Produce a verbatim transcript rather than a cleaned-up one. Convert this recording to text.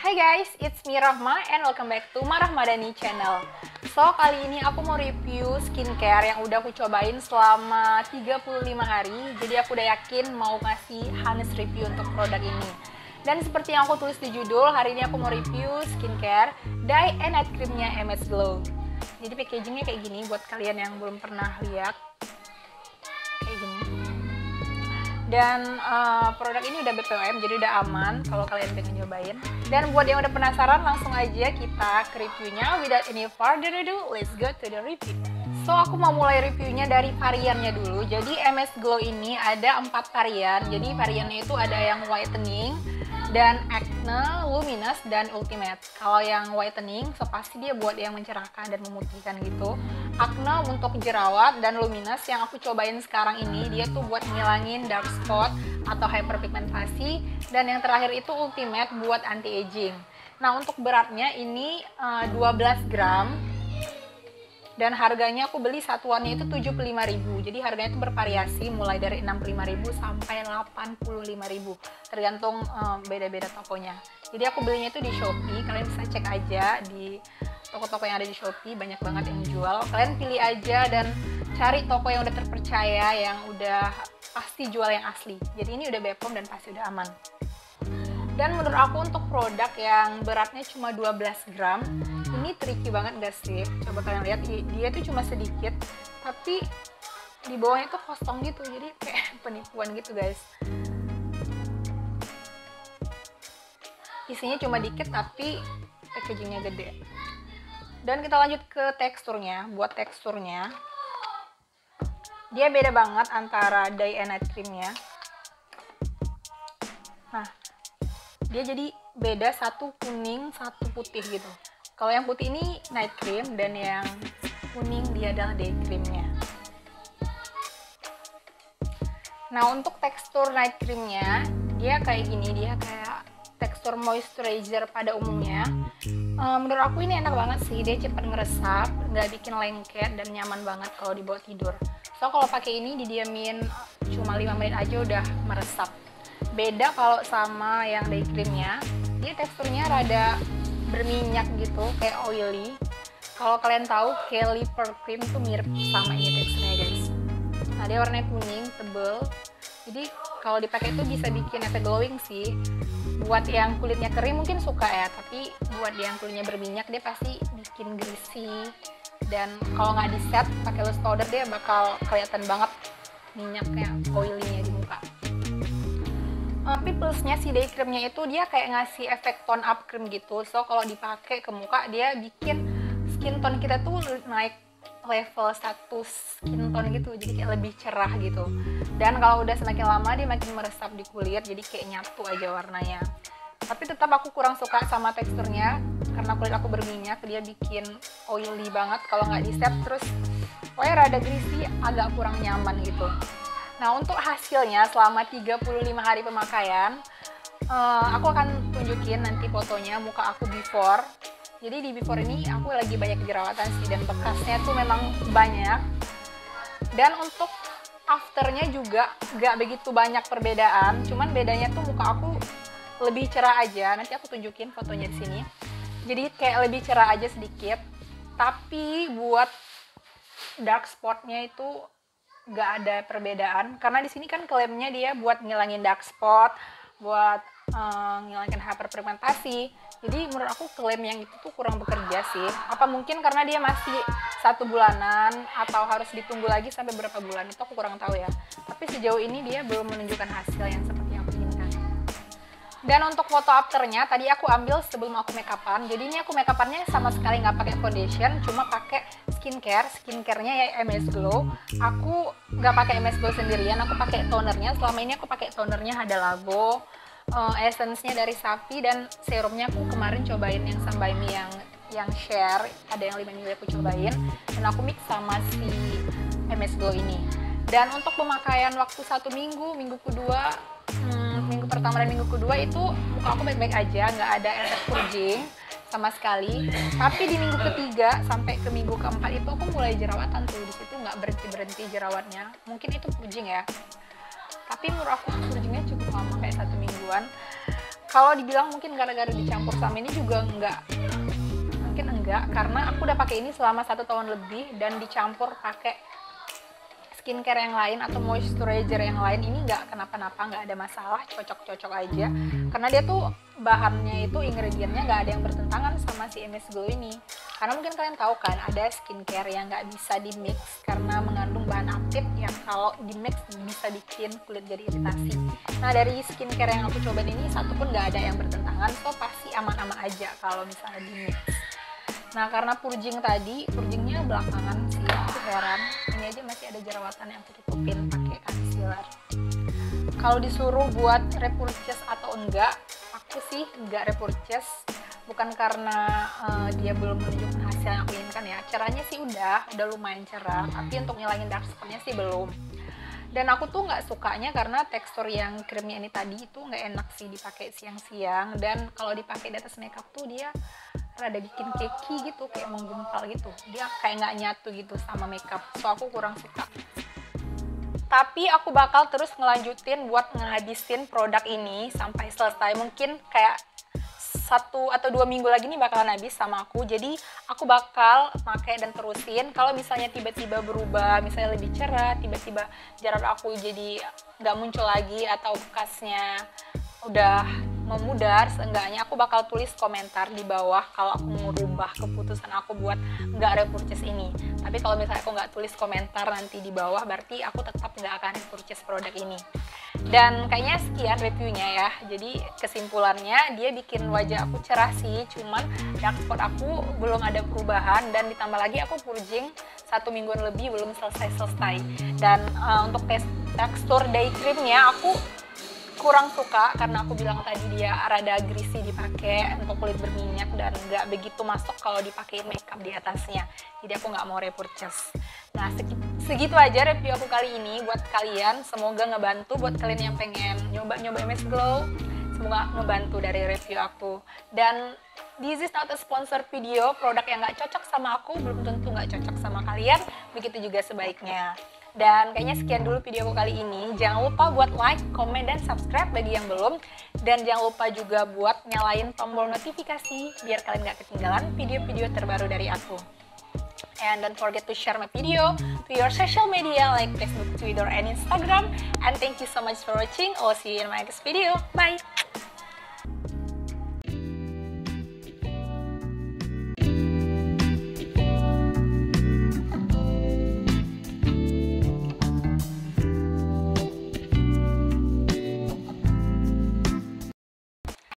Hai guys, it's me Rahma and welcome back to Marahmadani channel. So, kali ini aku mau review skincare yang udah aku cobain selama tiga puluh lima hari. Jadi aku udah yakin mau ngasih honest review untuk produk ini. Dan seperti yang aku tulis di judul, hari ini aku mau review skincare Day and Night Creamnya M S Glow. Jadi packagingnya kayak gini buat kalian yang belum pernah lihat. Kayak gini. Dan uh, produk ini udah B P O M, jadi udah aman kalau kalian pengen nyobain. Dan buat yang udah penasaran, langsung aja kita ke reviewnya. Without any further ado, let's go to the review. So, aku mau mulai reviewnya dari variannya dulu. Jadi M S Glow ini ada empat varian. Jadi variannya itu ada yang whitening, dan acne, luminous, dan ultimate. Kalau yang whitening, so pasti dia buat yang mencerahkan dan memutihkan gitu. Acne untuk jerawat, dan luminous yang aku cobain sekarang ini, dia tuh buat ngilangin dark spot atau hyperpigmentasi. Dan yang terakhir itu ultimate buat anti-aging. Nah, untuk beratnya ini uh, dua belas gram. Dan harganya aku beli satuannya itu tujuh puluh lima ribu. Jadi harganya itu bervariasi mulai dari enam puluh lima ribu sampai delapan puluh lima ribu. Tergantung um, beda-beda tokonya. Jadi aku belinya itu di Shopee. Kalian bisa cek aja di toko-toko yang ada di Shopee, banyak banget yang jual. Kalian pilih aja dan cari toko yang udah terpercaya, yang udah pasti jual yang asli. Jadi ini udah B P O M dan pasti udah aman. Dan menurut aku untuk produk yang beratnya cuma dua belas gram, ini tricky banget gak sih? Coba kalian lihat, dia tuh cuma sedikit, tapi di bawahnya tuh kosong gitu, jadi kayak penipuan gitu guys. Isinya cuma dikit, tapi packagingnya gede. Dan kita lanjut ke teksturnya. Buat teksturnya, dia beda banget antara Day and Night Creamnya. Nah, dia jadi beda, satu kuning, satu putih gitu. Kalau yang putih ini night cream, dan yang kuning dia adalah day creamnya. Nah, untuk tekstur night creamnya, dia kayak gini, dia kayak tekstur moisturizer pada umumnya. Uh, menurut aku ini enak banget sih, dia cepat ngeresap, nggak bikin lengket, dan nyaman banget kalau dibawa tidur. So, kalau pakai ini didiamin cuma lima menit aja udah meresap. Beda kalau sama yang day creamnya, dia teksturnya rada berminyak gitu, kayak oily. Kalau kalian tahu Kelly Pure Cream tuh mirip sama ini teksturnya guys. Nah, dia warnanya kuning, tebel. Jadi kalau dipakai itu bisa bikin efek glowing sih. Buat yang kulitnya kering mungkin suka ya, tapi buat yang kulitnya berminyak dia pasti bikin greasy. Dan kalau nggak di set pakai loose powder, dia bakal kelihatan banget minyaknya, oily-nya di muka. Tapi plusnya si day creamnya itu dia kayak ngasih efek tone up cream gitu. So kalau dipakai ke muka, dia bikin skin tone kita tuh naik level satu skin tone gitu, jadi kayak lebih cerah gitu. Dan kalau udah semakin lama dia makin meresap di kulit, jadi kayak nyatu aja warnanya. Tapi tetap aku kurang suka sama teksturnya karena kulit aku berminyak, dia bikin oily banget kalau nggak di set. Terus pokoknya rada greasy, agak kurang nyaman gitu. Nah, untuk hasilnya selama tiga puluh lima hari pemakaian, uh, aku akan tunjukin nanti fotonya muka aku before. Jadi di before ini aku lagi banyak jerawatan sih, dan bekasnya tuh memang banyak. Dan untuk afternya juga gak begitu banyak perbedaan, cuman bedanya tuh muka aku lebih cerah aja. Nanti aku tunjukin fotonya di sini. Jadi kayak lebih cerah aja sedikit. Tapi buat dark spotnya itu nggak ada perbedaan, karena di sini kan klaimnya dia buat ngilangin dark spot, buat uh, ngilangin hyperpigmentasi. Jadi menurut aku klaim yang itu tuh kurang bekerja sih. Apa mungkin karena dia masih satu bulanan, atau harus ditunggu lagi sampai berapa bulan, itu aku kurang tahu ya. Tapi sejauh ini dia belum menunjukkan hasil yang seperti yang aku inginkan. Dan untuk foto afternya tadi aku ambil sebelum aku make upan. Jadi ini aku make upannya sama sekali nggak pakai foundation, cuma pakai skincare. Skincarenya ya M S Glow. Aku nggak pakai M S Glow sendirian, aku pakai tonernya. Selama ini aku pakai tonernya Hada Labo, uh, essence-nya dari Safi, dan serumnya aku kemarin cobain yang Sun By Me yang yang share, ada yang lima mili aku cobain, dan aku mix sama si M S Glow ini. Dan untuk pemakaian waktu satu minggu, minggu kedua, hmm, minggu pertama dan minggu kedua itu muka aku baik-baik aja, nggak ada efek purging sama sekali. Tapi di minggu ketiga sampai ke minggu keempat itu aku mulai jerawatan tuh, di situ nggak berhenti berhenti jerawatnya. Mungkin itu purging ya. Tapi menurut aku purgingnya cukup lama, kayak satu mingguan. kalau dibilang mungkin gara-gara dicampur sama ini juga enggak, mungkin enggak, karena aku udah pakai ini selama satu tahun lebih dan dicampur pakai skincare yang lain atau moisturizer yang lain, ini nggak kenapa-napa, nggak ada masalah, cocok-cocok aja. Karena dia tuh bahannya itu, ingredientnya nggak ada yang bertentangan sama si M S Glow ini. Karena mungkin kalian tahu kan, ada skincare yang nggak bisa di mix karena mengandung bahan aktif yang kalau di mix bisa bikin kulit jadi iritasi. Nah dari skincare yang aku cobain ini satu pun nggak ada yang bertentangan, so pasti aman-aman aja kalau misalnya di mix. Nah karena purging tadi, purgingnya belakangan sih, aku heran. Ini aja masih ada jerawatan yang aku tutupin pakai concealer. Kalau disuruh buat repurchase atau enggak, aku sih enggak repurchase. Bukan karena uh, dia belum menunjukkan hasil yang aku inginkan ya. Cerahnya sih udah, udah lumayan cerah. Tapi untuk ngilangin dark spotnya sih belum. Dan aku tuh nggak sukanya karena tekstur yang krimnya ini tadi itu nggak enak sih dipakai siang-siang. Dan kalau dipakai di atas makeup tuh dia rada bikin keki gitu, kayak menggumpal gitu. Dia kayak nggak nyatu gitu sama makeup. So aku kurang suka. Tapi aku bakal terus ngelanjutin buat ngehabisin produk ini sampai selesai. Mungkin kayak satu atau dua minggu lagi nih bakalan habis sama aku. Jadi aku bakal pakai dan terusin. Kalau misalnya tiba-tiba berubah, misalnya lebih cerah, tiba-tiba jerawat aku jadi nggak muncul lagi atau bekasnya udah memudar, seenggaknya aku bakal tulis komentar di bawah kalau aku mau rubah keputusan aku buat nggak repurchase ini. Tapi kalau misalnya aku nggak tulis komentar nanti di bawah, berarti aku tetap nggak akan repurchase produk ini. Dan kayaknya sekian reviewnya ya. Jadi kesimpulannya dia bikin wajah aku cerah sih, cuman dark spot aku belum ada perubahan, dan ditambah lagi aku purging satu mingguan lebih belum selesai-selesai. Dan uh, untuk tes tekstur day creamnya aku kurang suka karena aku bilang tadi dia rada greasy dipakai untuk kulit berminyak dan nggak begitu masuk kalau dipakai makeup di atasnya. Jadi aku nggak mau repurchase. Nah segitu aja review aku kali ini buat kalian. Semoga ngebantu buat kalian yang pengen nyoba-nyoba M S Glow. Semoga ngebantu dari review aku. Dan this is not a sponsor video. Produk yang nggak cocok sama aku belum tentu nggak cocok sama kalian. Begitu juga sebaiknya. Dan kayaknya sekian dulu video aku kali ini. Jangan lupa buat like, comment, dan subscribe bagi yang belum. Dan jangan lupa juga buat nyalain tombol notifikasi biar kalian gak ketinggalan video-video terbaru dari aku. And don't forget to share my video to your social media like Facebook, Twitter, and Instagram. And thank you so much for watching. I'll see you in my next video. Bye!